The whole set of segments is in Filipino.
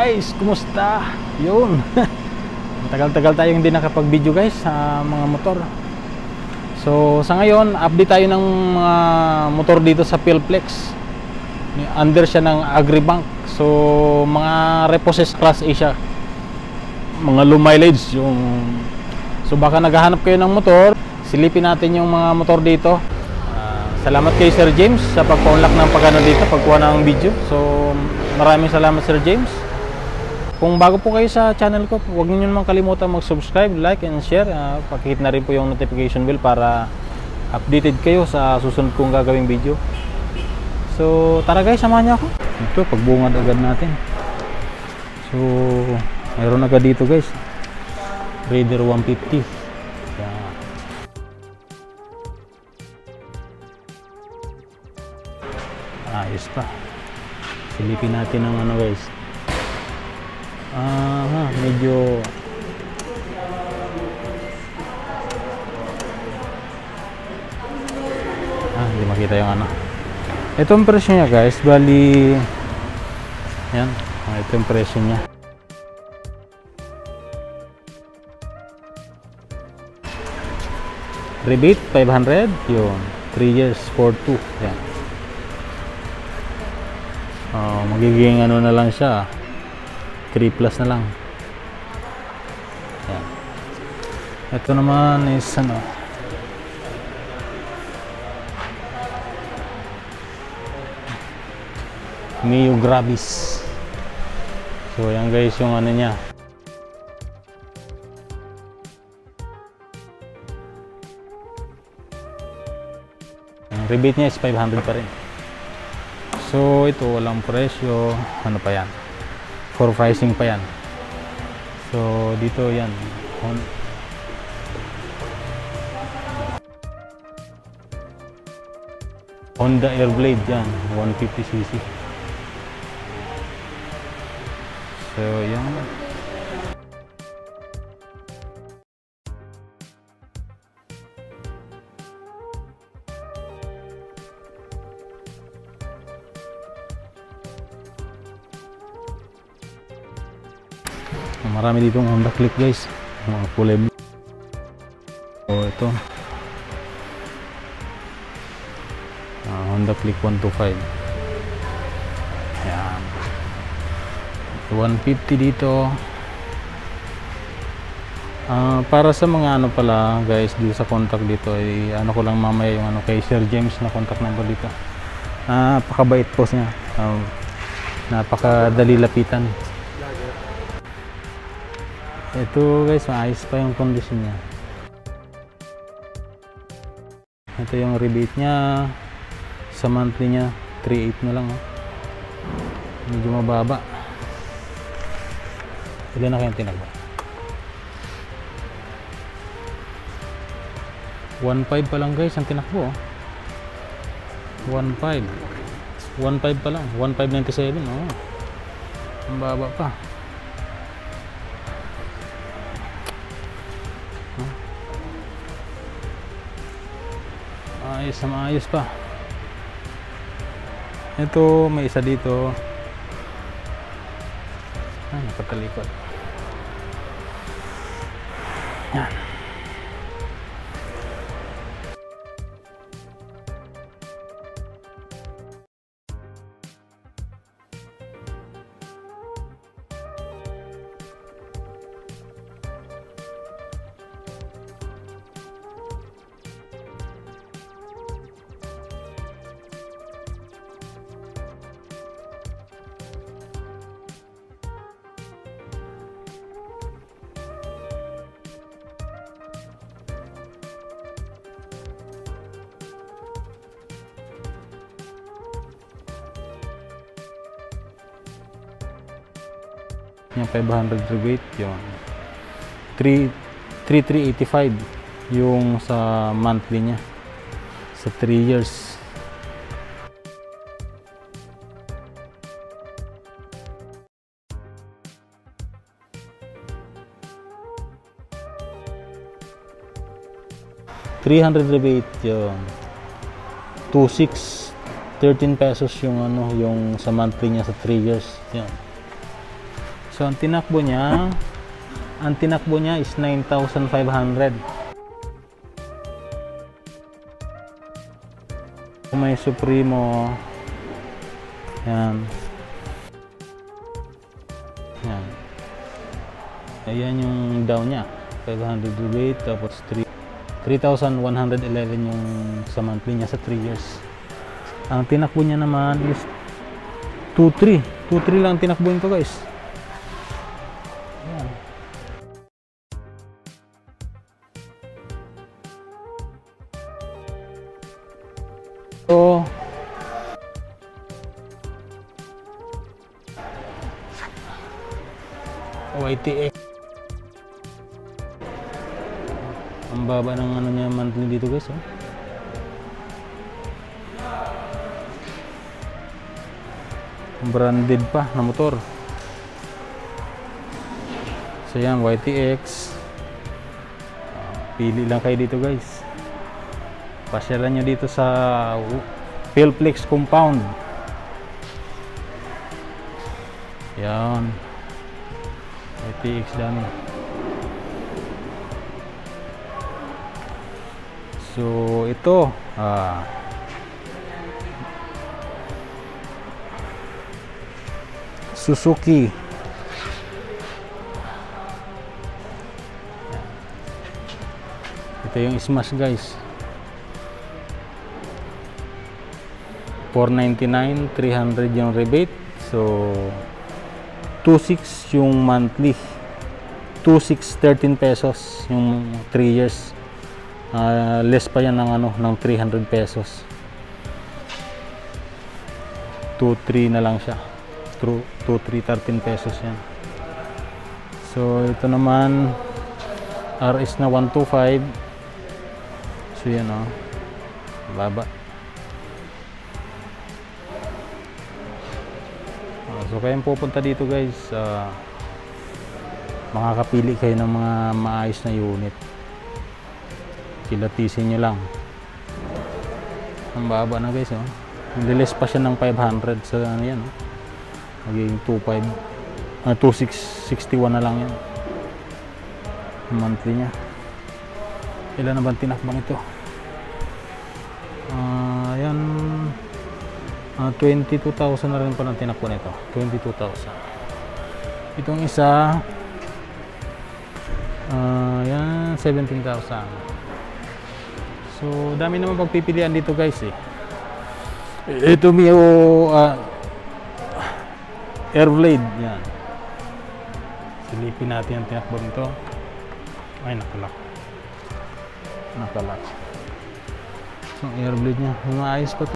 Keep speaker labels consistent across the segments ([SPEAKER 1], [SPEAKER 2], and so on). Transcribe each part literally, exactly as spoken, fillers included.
[SPEAKER 1] guys, kumusta? Yun. Tagal-tagal tayong hindi nakapag-video guys sa mga motor. So sa ngayon, update tayo ng mga motor dito sa Philplex. Under siya ng Agribank. So mga Repossessed Class A siya. Mga low mileage yung. So baka naghahanap kayo ng motor, silipin natin yung mga motor dito. Uh, salamat kay Sir James sa pagpa-unlock ng pagano dito, pagkuha ng video. So maraming salamat Sir James. Kung bago po kayo sa channel ko, huwag niyo naman kalimutan mag-subscribe, like and share. Uh, pakihit na rin po yung notification bell para updated kayo sa susunod kong gagawing video. So tara guys, samahan niyo ako. Ito, pagbungad agad natin. So mayroon agad dito guys, Raider one fifty. Yan. Ayos pa. Silipin natin ang ano guys. Aha, medyo ah, hindi makita yung ano. Ito ang presyo niya guys, bali yan, ah, ito yung presyo niya. Rebate five hundred, yun, three years four two, yan. Oh, magiging ano na lang siya, three plus na lang. Yan. Ito naman is ano, Mio Gravis. So yan guys yung ano niya. Ang rebate niya is five hundred pa rin. So ito walang presyo, ano pa yan, for pricing pa yan. So dito yan, Honda Airblade yan, one fifty c c. So yan. Marami ditong Honda Click guys, mga kulay blue. So ito uh, Honda Click one twenty-five. Ayan, one fifty dito. Uh, para sa mga ano pala guys, dito sa contact dito ay ano ko lang mamaya yung ano kay Sir James na contact number dito. Napakabait po niya, uh, napakadali lapitan. Ito guys, maayos pa yung condition niya. Ito yung rebate niya. Sa monthly niya three eight na lang, oh. Medyo mababa. Ilan na kayong tinagba? one five pa lang guys ang tinakbo, oh. one five one five pa lang, one five ninety-seven, oh. Ang baba pa. Ayos na maayos pa. Ito may isa dito. Ah, nakatalikod. Yan. Yung five hundred rebate, yun three three eighty-five yung sa monthly niya sa three years. three hundred rebate yun, two six thirteen pesos yung ano yung sa monthly niya sa three years. Yan. So ang tinakbo niya, ang tinakbo niya is nine thousand five hundred. May Supremo. Yan. Yan. Ayan yung down niya. five hundred rebate, tapos three thousand one hundred eleven yung sa monthly niya sa three years. Ang tinakbo niya naman is two three. two three lang tinakbo nito, guys. Ayan. So, Y T X. Ang baba ng ano niya monthly dito, guys, oh. Branded pa na motor. So yan, Y T X. Pili lang kayo dito, guys. Pasyalan nyo dito sa Philplex compound. Yan, Y T X dami. So ito ah, Suzuki. Ito yung Smash, guys. four ninety-nine, three hundred yung rebate. So two six yung monthly. two six, thirteen pesos yung three years. Uh, less pa yan ng ano, ng three hundred pesos. two three na lang siya. two three, thirteen pesos yan. So ito naman R S na one twenty-five. So yan, oh, baba. Uh, so kayong pupunta dito, guys, uh, makakapili kayo ng mga maayos na unit. Kilatisin nyo lang. Ang baba na, guys, oh. Nilis pa siya ng five hundred. So ano yan, oh, magiging two five, uh, two six sixty-one na lang yan monthly niya. Ilan na bang tinakbang ito? Uh, ayan, uh, twenty-two thousand na rin pa ng tinakbo nito. twenty-two thousand. Itong isa, uh, ayan, seventeen thousand. So dami naman pagpipilian dito, guys, eh. Ito Mio uh, Airblade, yan. Silipin natin ang tinakbo nito. Ay, nakalak. Nakalak. So Airblade niya, maayos pa to.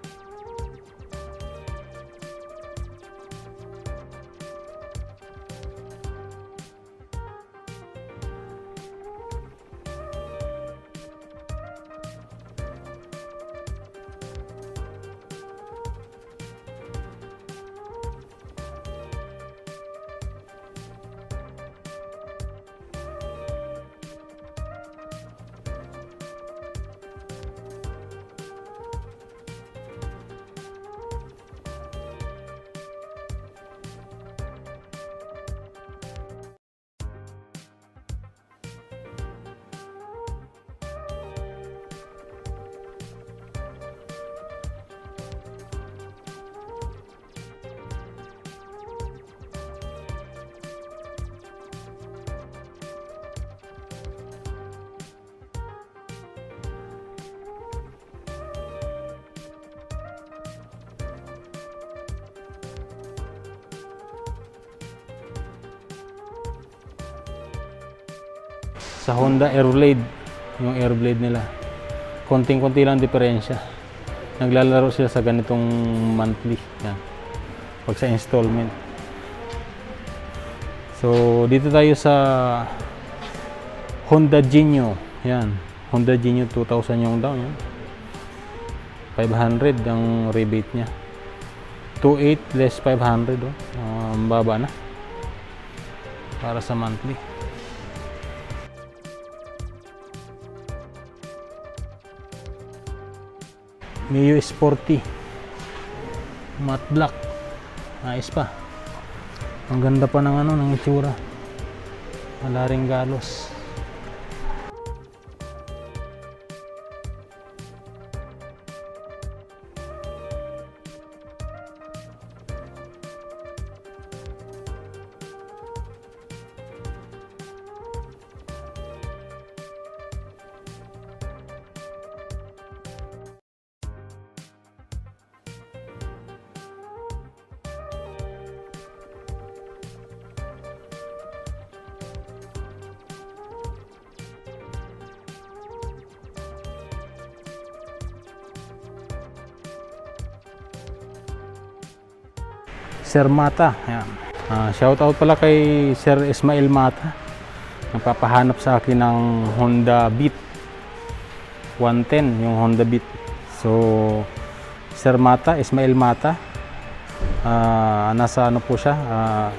[SPEAKER 1] Sa Honda Airblade, yung Airblade nila, konting-konti lang diferensya. Naglalaro sila sa ganitong monthly, yan, pag sa installment. So dito tayo sa Honda Genio. Yan, Honda Genio two thousand yung down, yan. five hundred ang rebate niya. two eight less five hundred, oh. Um, baba na para sa monthly. Mio Sporty matte black, ayos pa. Ang ganda pa ng ano, ng itsura. Wala ring galos. Sir Mata, ayan. Uh, shout out pala kay Sir Ismail Mata. Nagpapahanap sa akin ng Honda Beat one ten, yung Honda Beat. So Sir Mata, Ismail Mata, uh, nasa ano po siya, uh,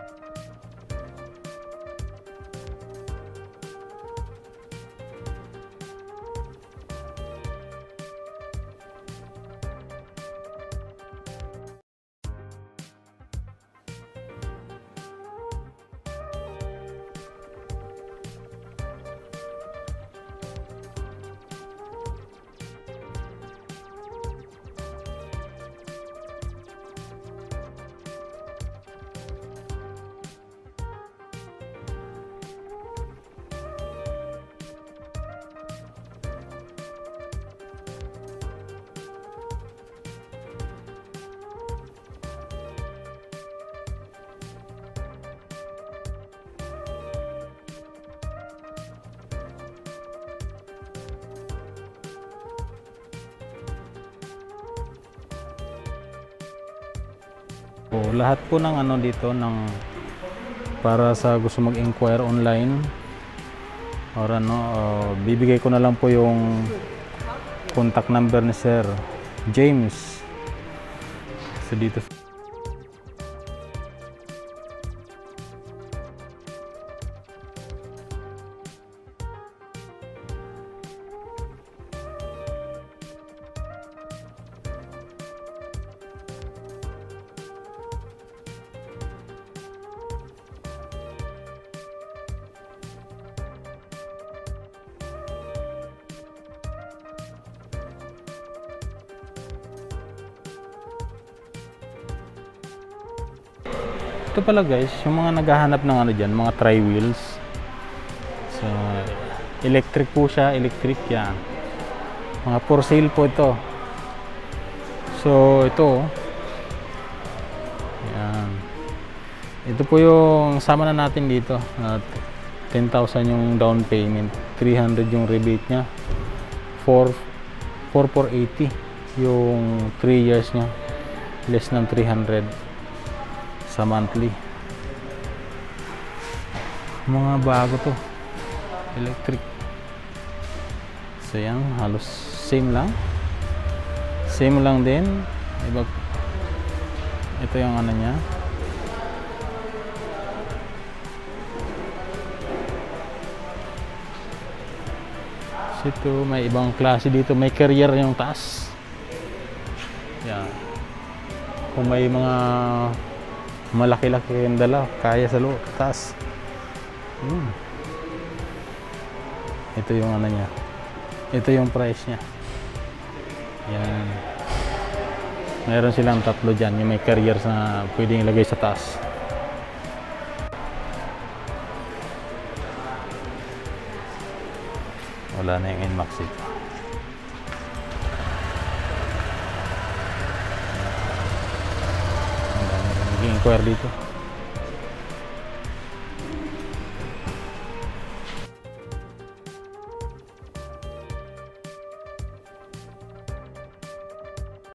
[SPEAKER 1] oh, lahat po ng ano dito ng para sa gusto mag-inquire online or ano, uh, bibigay ko na lang po yung contact number ni Sir James. So dito ito pala guys, yung mga naghahanap ng ano dyan, mga tri-wheels. So, electric po siya, electric yan. Mga for sale po ito. So, ito. Yan. Ito po yung sama na natin dito. At ten thousand yung down payment. three hundred yung rebate niya. four thousand four hundred eighty yung three years niya. Less than three hundred. Sa monthly. Mga bago to, electric. So yan, halos same lang same lang din. Iba, ito yung ano nya. So ito may ibang klase dito, may carrier yung taas. Yan, kung may mga malaki-laki yung dala, kaya sa loob, taas. Hmm. Ito yung ano niya. Ito yung price niya. Yan. Meron silang tatlo dyan. Yung may carriers na pwedeng ilagay sa taas. Wala na yung N-Max ito. Ang dami rin nag-inquire dito.